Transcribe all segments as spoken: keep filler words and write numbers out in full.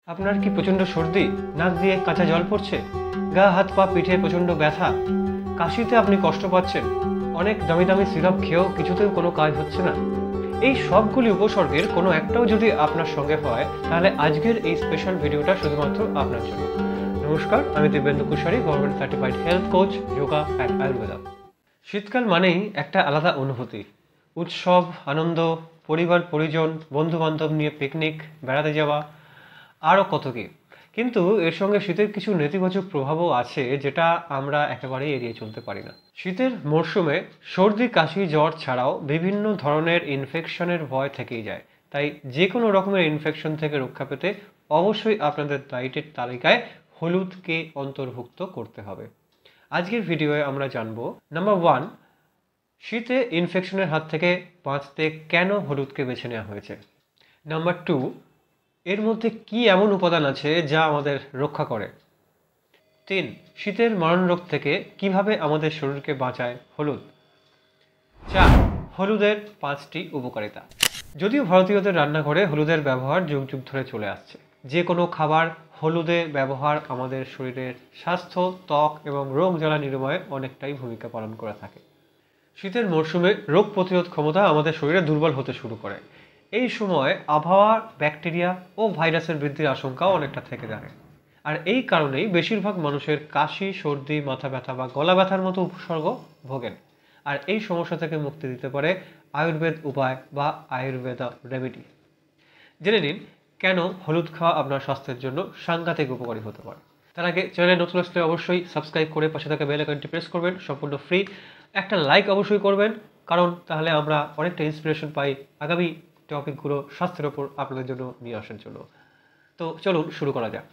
আপনার কি প্রচণ্ড সর্দি, নাক দিয়ে কাঁচা জল পড়ছে, গা হাত পা পিঠে প্রচণ্ড ব্যথা, কাশিতে আপনি কষ্ট পাচ্ছেন, অনেক দামি দামি সিরাপ খেয়েও কিছুতেও কোনো কাজ হচ্ছে না? এই সবগুলি উপসর্গের কোনো একটাও যদি আপনার সঙ্গে হয়, তাহলে আজকের এই স্পেশাল ভিডিওটা শুধুমাত্র আপনার জন্য। নমস্কার, আমি Dibyendu Kushari, government certified health coach, yoga and Ayurveda. শীতকাল মানেই একটা আলাদা অনুভূতি, উৎসব, আনন্দ, পরিবার পরিজন, বন্ধু বান্ধব নিয়ে পিকনিক, বেড়াতে যাওয়া, আরও কত কি। কিন্তু এর সঙ্গে শীতের কিছু নেতিবাচক প্রভাবও আছে, যেটা আমরা একেবারেই এড়িয়ে চলতে পারি না। শীতের মরশুমে সর্দি, কাশি, জ্বর ছাড়াও বিভিন্ন ধরনের ইনফেকশনের ভয় থেকেই যায়। তাই যে কোনো রকমের ইনফেকশন থেকে রক্ষা পেতে অবশ্যই আপনাদের ডায়েটের তালিকায় হলুদকে অন্তর্ভুক্ত করতে হবে। আজকের ভিডিওয়ে আমরা জানবো, নাম্বার ওয়ান, শীতে ইনফেকশনের হাত থেকে বাঁচতে কেন হলুদকে বেছে নেওয়া হয়েছে। নাম্বার টু, এর মধ্যে কি এমন উপাদান আছে যা আমাদের রক্ষা করে। তিন, শীতের মারণ রোগ থেকে কিভাবে আমাদের শরীরকে বাঁচায় হলুদ। চার, হলুদের পাঁচটি উপকারিতা। যদিও ভারতীয়দের রান্নাঘরে হলুদের ব্যবহার যুগ যুগ ধরে চলে আসছে, যে কোনো খাবার হলুদে ব্যবহার আমাদের শরীরের স্বাস্থ্য, ত্বক এবং রোগ জ্বালা নিরাময়ে অনেকটাই ভূমিকা পালন করে থাকে। শীতের মরশুমে রোগ প্রতিরোধ ক্ষমতা আমাদের শরীরে দুর্বল হতে শুরু করে। এই সময় আবহাওয়ার ব্যাকটেরিয়া ও ভাইরাসের বৃদ্ধির আশঙ্কাও অনেকটা থেকে যায়। আর এই কারণেই বেশিরভাগ মানুষের কাশি, সর্দি, মাথা ব্যথা বা গলা ব্যথার মতো উপসর্গ ভোগেন। আর এই সমস্যা থেকে মুক্তি দিতে পারে আয়ুর্বেদ উপায় বা আয়ুর্বেদা রেমেডি। জেনে নিন কেন হলুদ খাওয়া আপনার স্বাস্থ্যের জন্য সাংঘাতিক উপকারী হতে পারে। তার আগে চ্যানেলে নতুন আসলে অবশ্যই সাবস্ক্রাইব করে পাশে থাকা বেল আইকনটি প্রেস করবেন, সম্পূর্ণ ফ্রি। একটা লাইক অবশ্যই করবেন, কারণ তাহলে আমরা অনেকটা ইন্সপিরেশন পাই আগামী টপিকগুলো স্বাস্থ্যের ওপর আপনাদের জন্য নিয়ে আসার জন্য। তো চলুন শুরু করা যাক।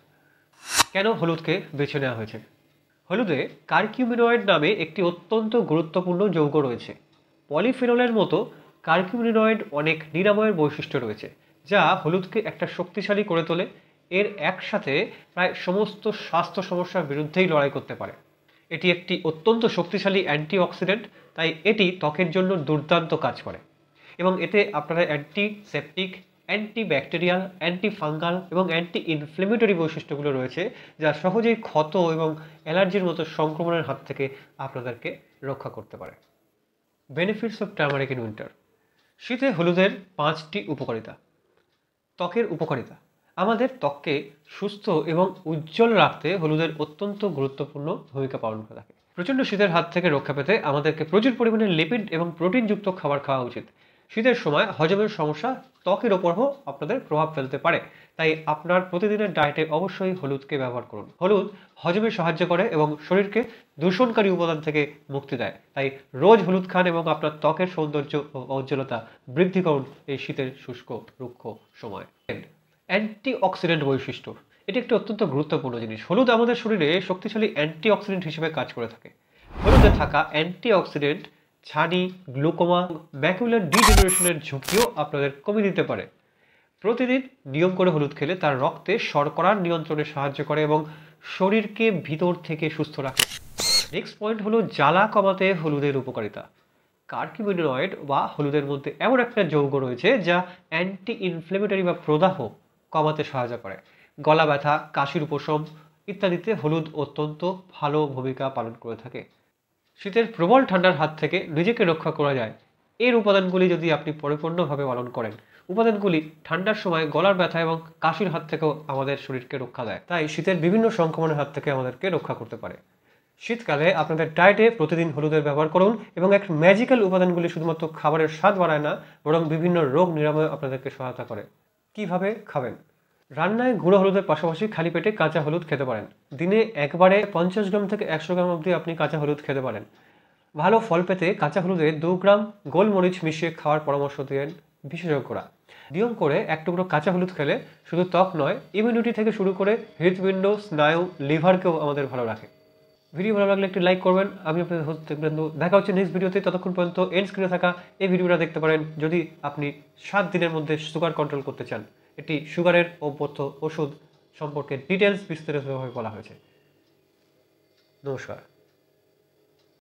কেন হলুদকে বেছে নেওয়া হয়েছে? হলুদে কারকিউমিনয়েড নামে একটি অত্যন্ত গুরুত্বপূর্ণ যৌগ রয়েছে। পলিফেনলের মতো কারকিউমিনয়েড অনেক নিরাময়ের বৈশিষ্ট্য রয়েছে, যা হলুদকে একটা শক্তিশালী করে তোলে। এর একসাথে প্রায় সমস্ত স্বাস্থ্য সমস্যার বিরুদ্ধেই লড়াই করতে পারে। এটি একটি অত্যন্ত শক্তিশালী অ্যান্টিঅক্সিডেন্ট, তাই এটি ত্বকের জন্য দুর্দান্ত কাজ করে। এবং এতে আপনারা অ্যান্টিসেপটিক, অ্যান্টিব্যাকটেরিয়াল, অ্যান্টি ফাঙ্গাল এবং অ্যান্টি ইনফ্লেমেটরি বৈশিষ্ট্যগুলো রয়েছে, যা সহজেই ক্ষত এবং অ্যালার্জির মতো সংক্রমণের হাত থেকে আপনাদেরকে রক্ষা করতে পারে। Benefits of turmeric in winter. শীতে হলুদের পাঁচটি উপকারিতা। ত্বকের উপকারিতা। আমাদের ত্বককে সুস্থ এবং উজ্জ্বল রাখতে হলুদের অত্যন্ত গুরুত্বপূর্ণ ভূমিকা পালন করে থাকে। প্রচণ্ড শীতের হাত থেকে রক্ষা পেতে আমাদেরকে প্রচুর পরিমাণে লিপিড এবং প্রোটিনযুক্ত খাবার খাওয়া উচিত। শীতের সময় হজমের সমস্যা ত্বকের ওপরও আপনাদের প্রভাব ফেলতে পারে, তাই আপনার প্রতিদিনের ডায়েটে অবশ্যই হলুদকে ব্যবহার করুন। হলুদ হজমে সাহায্য করে এবং শরীরকে দূষণকারী উপাদান থেকে মুক্তি দেয়, তাই রোজ হলুদ খান এবং আপনার ত্বকের সৌন্দর্য ও উজ্জ্বলতা বৃদ্ধি করুন এই শীতের শুষ্ক রুক্ষ সময়। অ্যান্টিঅক্সিডেন্ট বৈশিষ্ট্য। এটি একটি অত্যন্ত গুরুত্বপূর্ণ জিনিস। হলুদ আমাদের শরীরে শক্তিশালী অ্যান্টিঅক্সিডেন্ট হিসেবে কাজ করে থাকে। হলুদে থাকা অ্যান্টিঅক্সিডেন্ট ছানি, গ্লুকোমা, ম্যাকুলার ডিজেনারেশনের ঝুঁকিও আপনাদের কমিয়ে দিতে পারে। প্রতিদিন নিয়ম করে হলুদ খেলে তার রক্তে শর্করার নিয়ন্ত্রণে সাহায্য করে এবং শরীরকে ভিতর থেকে সুস্থ রাখে। নেক্সট পয়েন্ট হলো জ্বালা কমাতে হলুদের উপকারিতা। কারকিউমিনয়েড বা হলুদের মধ্যে এমন একটা যৌগ রয়েছে যা অ্যান্টি ইনফ্লেমেটরি বা প্রদাহ কমাতে সাহায্য করে। গলা ব্যথা, কাশির উপশম ইত্যাদিতে হলুদ অত্যন্ত ভালো ভূমিকা পালন করে থাকে। শীতের প্রবল ঠান্ডার হাত থেকে নিজেকে রক্ষা করা যায় এর উপাদানগুলি যদি আপনি পরিপূর্ণভাবে পালন করেন। উপাদানগুলি ঠান্ডার সময় গলার ব্যথা এবং কাশির হাত থেকেও আমাদের শরীরকে রক্ষা দেয়, তাই শীতের বিভিন্ন সংক্রমণের হাত থেকে আমাদেরকে রক্ষা করতে পারে। শীতকালে আপনাদের ডায়েটে প্রতিদিন হলুদের ব্যবহার করুন এবং এক ম্যাজিক্যাল উপাদানগুলি শুধুমাত্র খাবারের স্বাদ বাড়ায় না, বরং বিভিন্ন রোগ নিরাময়ে আপনাদেরকে সহায়তা করে। কিভাবে খাবেন? রান্নায় গুঁড়ো হলুদের পাশাপাশি খালি পেটে কাঁচা হলুদ খেতে পারেন। দিনে একবারে পঞ্চাশ গ্রাম থেকে একশো গ্রাম অবধি আপনি কাঁচা হলুদ খেতে পারেন। ভালো ফল পেতে কাঁচা হলুদে দু গ্রাম গোলমরিচ মিশিয়ে খাওয়ার পরামর্শ দেন বিশেষজ্ঞরা। নিয়ম করে এক টুকরো কাঁচা হলুদ খেলে শুধু ত্বক নয়, ইমিউনিটি থেকে শুরু করে হৃদপিণ্ড, স্নায়ু, লিভারকেও আমাদের ভালো রাখে। ভিডিও ভালো লাগলে একটি লাইক করবেন। আমি আপনাদের হোস্ট দিব্যেন্দু। দেখা হচ্ছে নেক্সট ভিডিওতে। ততক্ষণ পর্যন্ত এন্ড স্ক্রিনে থাকা এই ভিডিওটা দেখতে পারেন যদি আপনি সাত দিনের মধ্যে সুগার কন্ট্রোল করতে চান। এটি সুগারের অভ্যর্থ ওষুধ সম্পর্কে ডিটেলস বিস্তারিতভাবে বলা হয়েছে। নমস্কার।